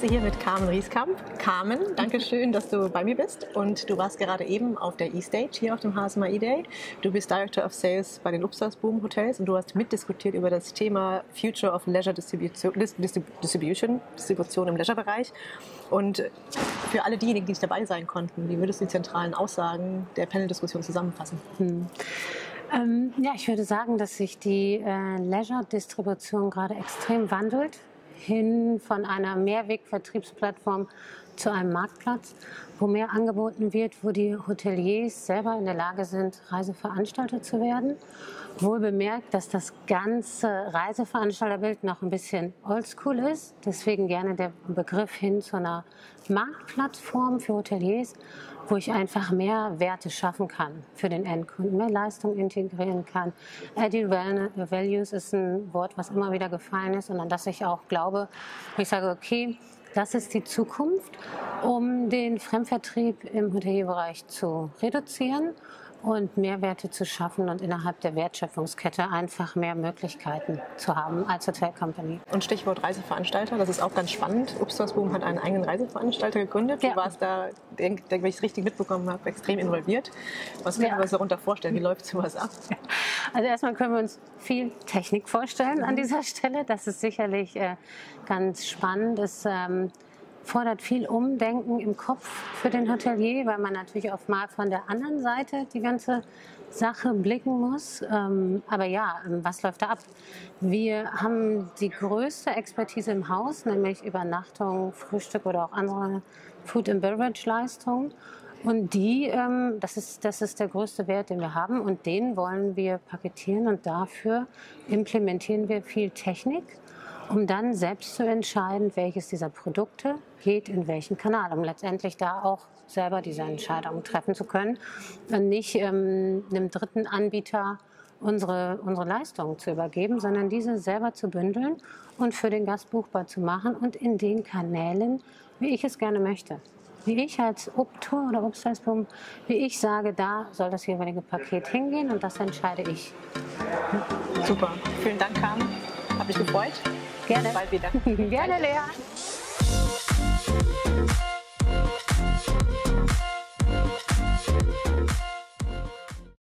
hier mit Carmen Rieskamp. Carmen, danke schön, dass du bei mir bist. Und du warst gerade eben auf der E-Stage hier auf dem HSMI Day. Du bist Director of Sales bei den Upstalsboom Hotels und du hast mitdiskutiert über das Thema Future of Leisure Distribution im Leisure-Bereich. Und für alle diejenigen, die nicht dabei sein konnten, wie würdest du die zentralen Aussagen der Panel-Diskussion zusammenfassen? Ja, ich würde sagen, dass sich die Leisure-Distribution gerade extrem wandelt, hin von einer Mehrweg-Vertriebsplattform zu einem Marktplatz, wo mehr angeboten wird, wo die Hoteliers selber in der Lage sind, Reiseveranstalter zu werden. Wohl bemerkt, dass das ganze Reiseveranstalterbild noch ein bisschen oldschool ist. Deswegen gerne der Begriff hin zu einer Marktplattform für Hoteliers, wo ich einfach mehr Werte schaffen kann für den Endkunden, mehr Leistung integrieren kann. Added Values ist ein Wort, was immer wieder gefallen ist und an das ich auch glaube, wo ich sage, okay, das ist die Zukunft, um den Fremdvertrieb im Hotelierbereich zu reduzieren und Mehrwerte zu schaffen und innerhalb der Wertschöpfungskette einfach mehr Möglichkeiten zu haben als Hotel Company. Und Stichwort Reiseveranstalter, das ist auch ganz spannend. Upstalsboom hat einen eigenen Reiseveranstalter gegründet. Du warst da, wenn ich es richtig mitbekommen habe, extrem involviert. Was können wir uns darunter vorstellen? Wie läuft sowas ab? Also erstmal können wir uns viel Technik vorstellen an dieser Stelle. Das ist sicherlich ganz spannend. Es fordert viel Umdenken im Kopf für den Hotelier, weil man natürlich oft mal von der anderen Seite die ganze Sache blicken muss. Aber ja, was läuft da ab? Wir haben die größte Expertise im Haus, nämlich Übernachtung, Frühstück oder auch andere Food and Beverage Leistungen. Und das ist der größte Wert, den wir haben und den wollen wir paketieren und dafür implementieren wir viel Technik, um dann selbst zu entscheiden, welches dieser Produkte geht in welchen Kanal, um letztendlich da auch selber diese Entscheidungen treffen zu können und nicht einem dritten Anbieter unsere Leistungen zu übergeben, sondern diese selber zu bündeln und für den Gast buchbar zu machen und in den Kanälen, wie ich es gerne möchte. Wie ich als Uptour oder Upstalsboom, wie ich sage, da soll das jeweilige Paket hingehen und das entscheide ich. Super, vielen Dank, Carmen. Hat mich gefreut. Gerne. Bis bald wieder. Gerne, Lea.